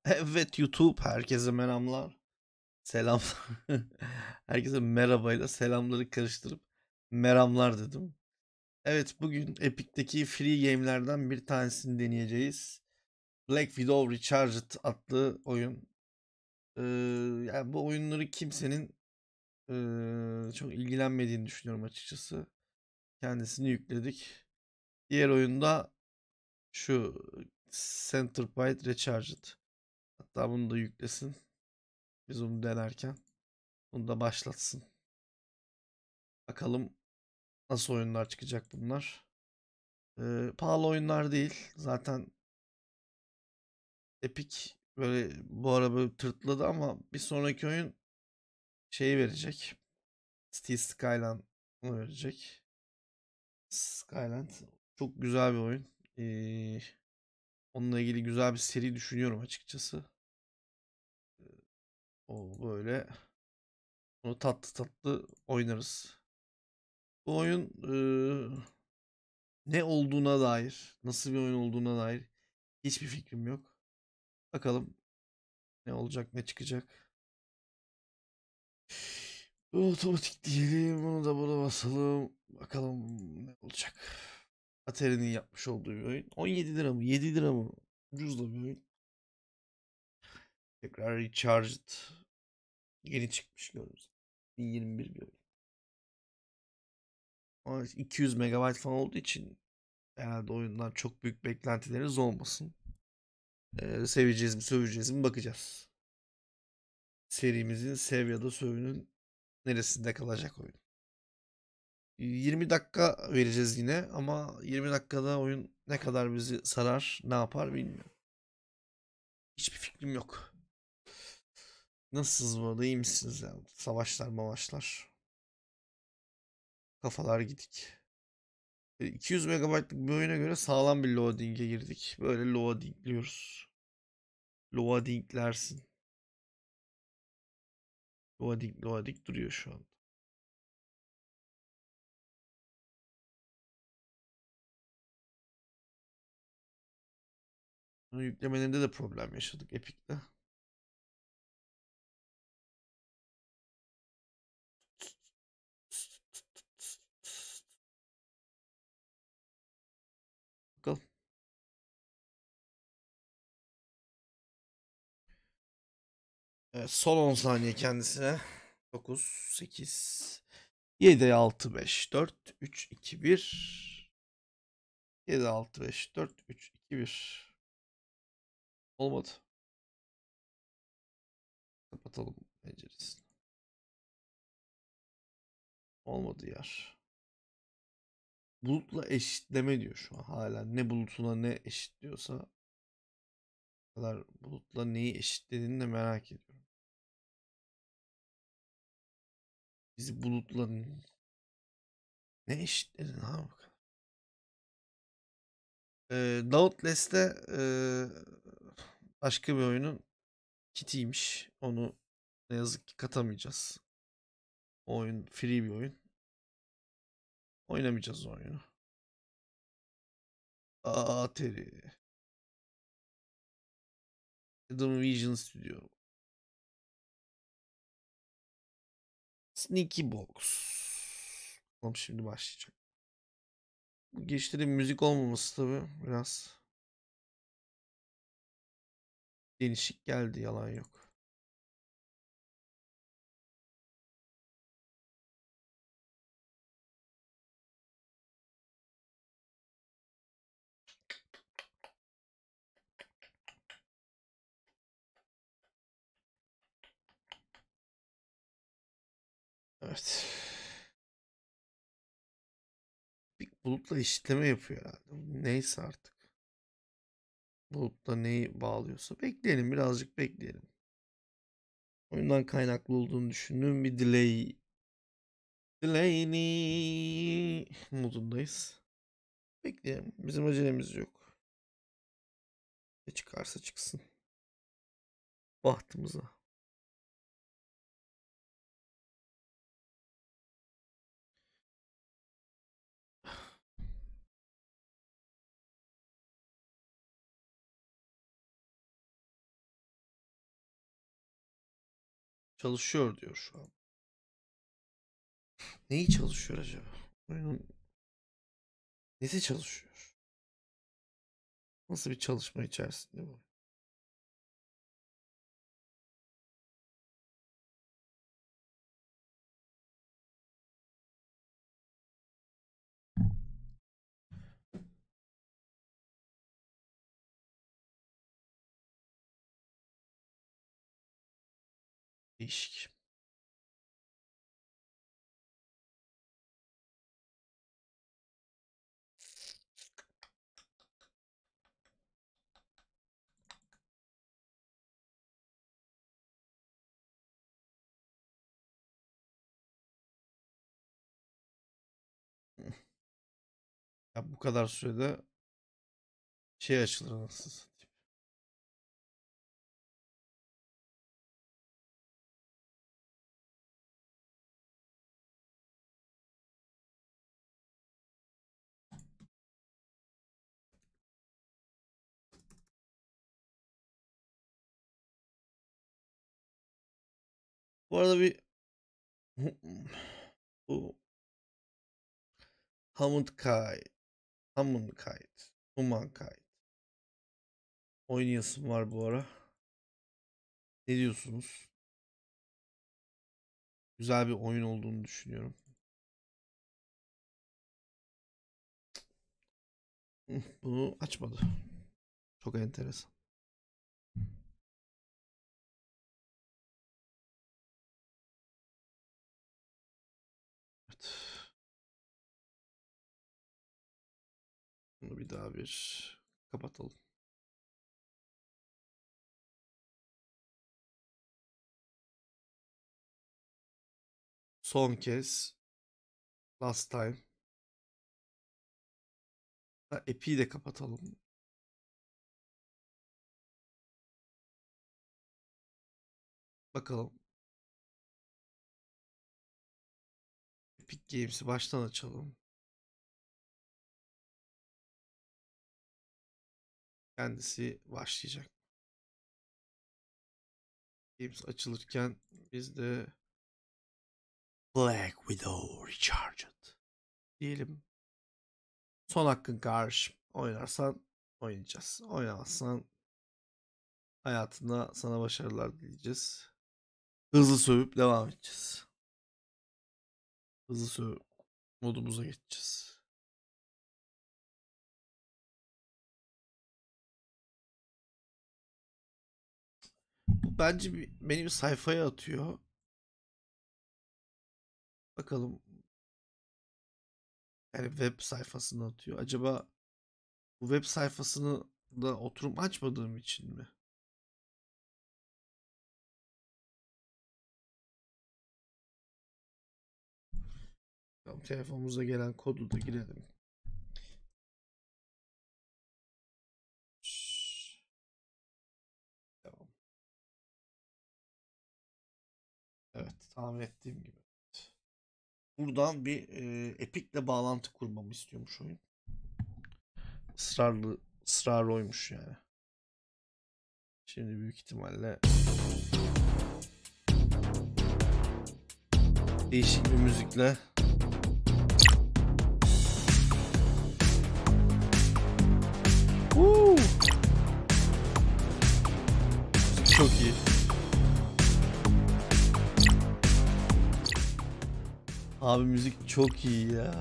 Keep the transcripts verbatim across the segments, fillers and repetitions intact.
Evet YouTube, herkese merhamlar. Selam. Herkese merhabayla selamları karıştırıp meramlar dedim. Evet, bugün Epic'teki free game'lerden bir tanesini deneyeceğiz. Black Widow Recharged adlı oyun. Ee, yani bu oyunları kimsenin ee, çok ilgilenmediğini düşünüyorum açıkçası. Kendisini yükledik. Diğer oyunda şu Centerpoint Recharged. Hatta bunu da yüklesin. Biz onu denerken. Bunu da başlatsın. Bakalım nasıl oyunlar çıkacak bunlar. Ee, pahalı oyunlar değil. Zaten Epic böyle bu ara böyle tırtladı ama bir sonraki oyun şeyi verecek. City Skyland'ı verecek. Skyland çok güzel bir oyun. Ee, onunla ilgili güzel bir seri düşünüyorum açıkçası. O böyle onu tatlı tatlı oynarız. Bu oyun ee, ne olduğuna dair, nasıl bir oyun olduğuna dair hiçbir fikrim yok. Bakalım ne olacak, ne çıkacak. Otomatik diyelim. Bunu da buna basalım. Bakalım ne olacak. Atari'nin yapmış olduğu bir oyun. on yedi lira mı? yedi lira mı? Ucuz da bir oyun. Tekrar Recharged. Yeni çıkmış gördüğünüz. bin yirmi bir bir oyun. Ama iki yüz megabayt falan olduğu için herhalde oyundan çok büyük beklentileriniz olmasın. Ee, seveceğiz mi, söveceğiz mi bakacağız. Serimizin sev ya da sövünün neresinde kalacak oyun. yirmi dakika vereceğiz yine ama yirmi dakikada oyun ne kadar bizi sarar, ne yapar bilmiyorum. Hiçbir fikrim yok. Nasılsınız bu arada? İyi misiniz ya? Savaşlar mavaşlar. Kafalar gidik. E, iki yüz megabaytlık bir oyuna göre sağlam bir loading'e girdik. Böyle loadingliyoruz. Loadinglersin. Loading loading duruyor şu an. Bunu yüklemelerinde de problem yaşadık Epic'te. Bakalım. Evet, son on saniye kendisine. dokuz, sekiz, yedi, altı, beş, dört, üç, iki, bir. yedi, altı, beş, dört, üç, iki, bir. Olmadı. Kapatalım penceresini. Olmadı yer. Bulutla eşitleme diyor şu an hala. Ne bulutuna ne eşitliyorsa. O kadar bulutla neyi eşitlediğini de merak ediyorum. Bizi bulutla ne eşitledin abi? Ee, Dauntless'te ee, başka bir oyunun kitiymiş. Onu ne yazık ki katamayacağız. O oyun free bir oyun. Oynamayacağız o oyunu. Aa Terry. Adam Vision Studio. Sneaky Box. Tamam şimdi başlayacak. Bu girişte müzik olmaması tabi biraz değişik geldi, yalan yok. Evet. Bir bulutla eşitleme yapıyor herhalde. Neyse artık. Bulutla neyi bağlıyorsa. Bekleyelim, birazcık bekleyelim. Oyundan kaynaklı olduğunu düşündüğüm bir delay. Delay'ni modundayız. Bekleyelim. Bizim acelemiz yok. Ne çıkarsa çıksın. Bahtımıza. Çalışıyor diyor şu an. Neyi çalışıyor acaba? Oyunun nesi çalışıyor? Nasıl bir çalışma içerisinde bu? Değişik. Ya bu kadar sürede şey açılır anasını satayım. Bu arada bir bu Humankind, Humankind, Humankind oynayasım var bu ara. Ne diyorsunuz? Güzel bir oyun olduğunu düşünüyorum. Bunu açmadı. Çok enteresan. Evet. Bunu bir daha bir kapatalım. Son kez. Last time. Ha, Epic'i de kapatalım. Bakalım. Epic Games'i baştan açalım. Kendisi başlayacak. Games açılırken biz de Black Widow Recharged diyelim. Son hakkın kardeşim. Oynarsan oynayacağız. Oynamazsan hayatında sana başarılar dileyeceğiz. Hızlı sövüp devam edeceğiz. Hızlı sövüp modumuza geçeceğiz. Bu bence bir, beni bir sayfaya atıyor. Bakalım. Yani web sayfasına atıyor. Acaba bu web sayfasını da oturum açmadığım için mi? Tamam, telefonumuza gelen kodu da girelim. Tamam. Evet, tahmin ettiğim gibi. Buradan bir e, Epic'le bağlantı kurmamı istiyormuş oyun. Israrlı, ısrarlı oymuş yani. Şimdi büyük ihtimalle değişik bir müzikle Woo! Çok iyi. Abi müzik çok iyi ya.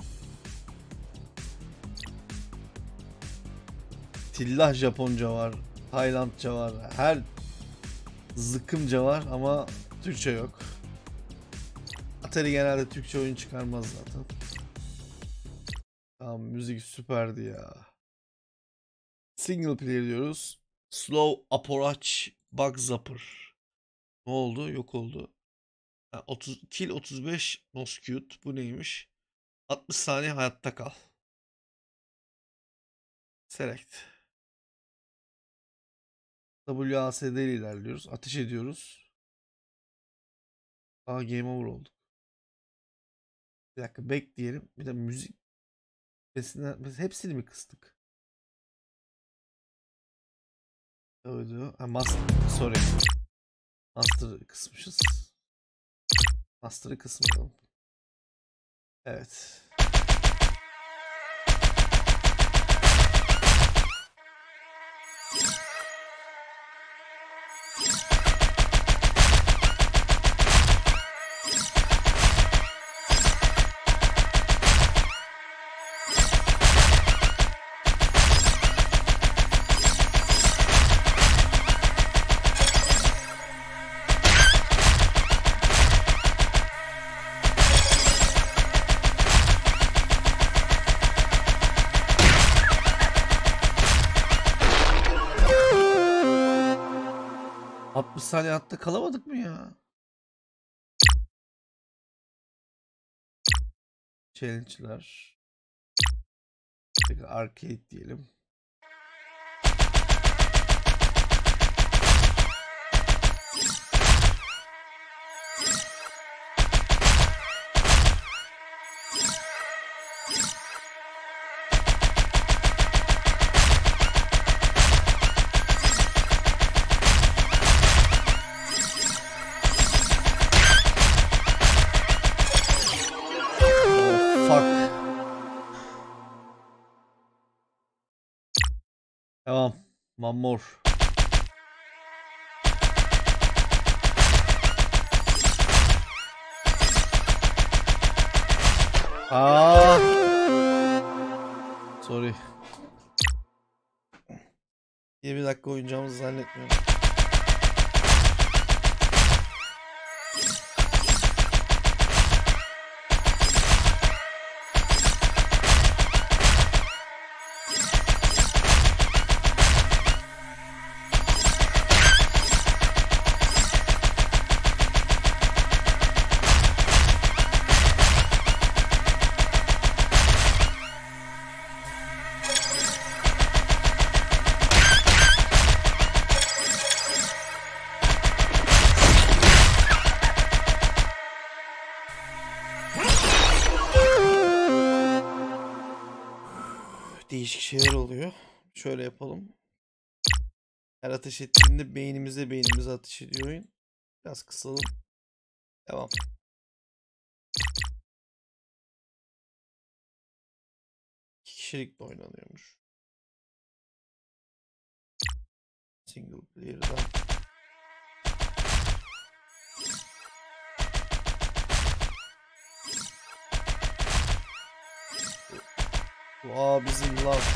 Tillah Japonca var, Taylandca var, her zıkkımca var ama Türkçe yok. Atari genelde Türkçe oyun çıkarmaz zaten. Tamam, müzik süperdi ya. Single player diyoruz. Slow Approach Bug Zapper. Ne oldu? Yok oldu. Ha, otuz, kill otuz beş Moscute. Bu neymiş? altmış saniye hayatta kal. Select. W A S D ile ilerliyoruz. Ateş ediyoruz. Aa, game over olduk. Bir dakika bekleyelim. Bir de müzik sesinden biz hepsini mi kıstık? Öyle. Ha, mas sorry. Master'ı kısmışız. Master'ı kısmayalım. Evet. altmış saniye hatta kalamadık mı ya? Challenge'lar. Peki arcade diyelim. Tamam. One more. Aa. Sorry. yirmi dakika oynayacağımızı zannetmiyorum. Değişik şeyler oluyor. Şöyle yapalım. Her ateş ettiğinde beynimize beynimize ateş ediyor oyun. Biraz kısalım. Devam. İki kişilik de oynanıyormuş. Single player'dan. Aa bizim lan.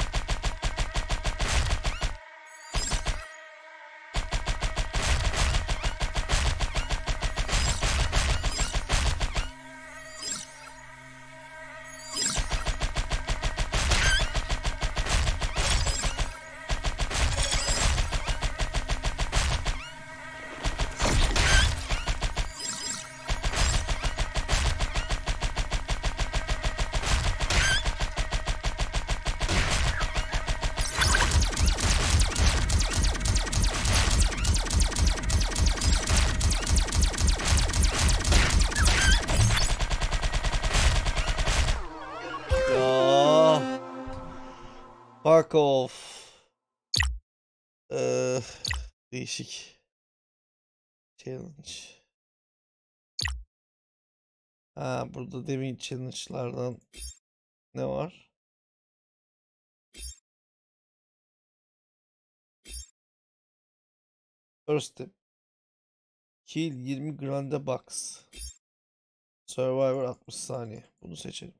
Fuck off. Ee, değişik. Challenge. Ha, burada demin challenge'lardan ne var? First step. Kill yirmi grande box. Survivor altmış saniye. Bunu seçelim.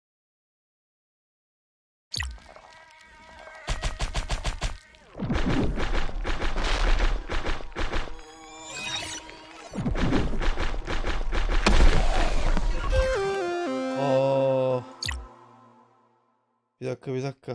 Aa. Bir dakika bir dakika.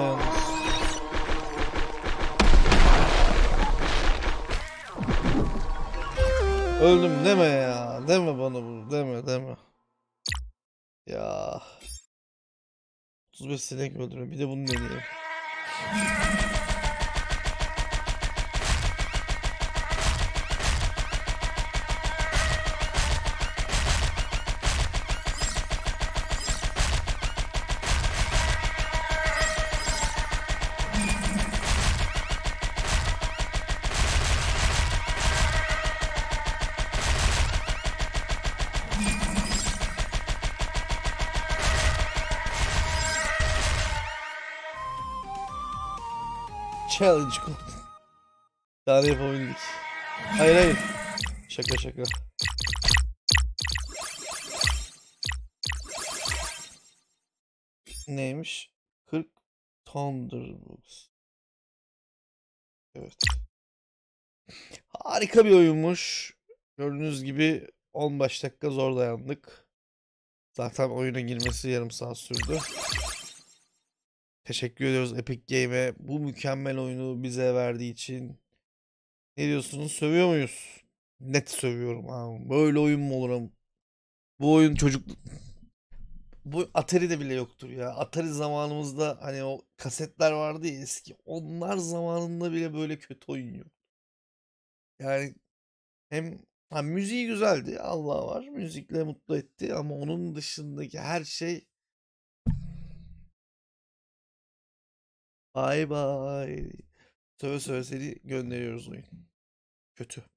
yalnız. Öldüm deme ya. Deme bana bunu. Deme deme. Ya. otuz beş sinek öldürme. Bir de bunu deneyeyim. Challenge kod. Daha ne yapabildik? Hayır hayır. Şaka şaka. Neymiş? kırk Thunderbolts. Evet. Harika bir oyunmuş. Gördüğünüz gibi on beş dakika zor dayandık. Zaten oyuna girmesi yarım saat sürdü. Teşekkür ediyoruz Epic Game'e bu mükemmel oyunu bize verdiği için. Ne diyorsunuz? Sövüyor muyuz? Net sövüyorum abi. Böyle oyun mu olur ama? Bu oyun çocuk... Bu Atari'de bile yoktur ya. Atari zamanımızda hani o kasetler vardı ya eski. Onlar zamanında bile böyle kötü oyun yok. Yani hem ha, müziği güzeldi. Allah var. Müzikle mutlu etti ama onun dışındaki her şey bay bay. Söve söve seni gönderiyoruz oyun. Kötü.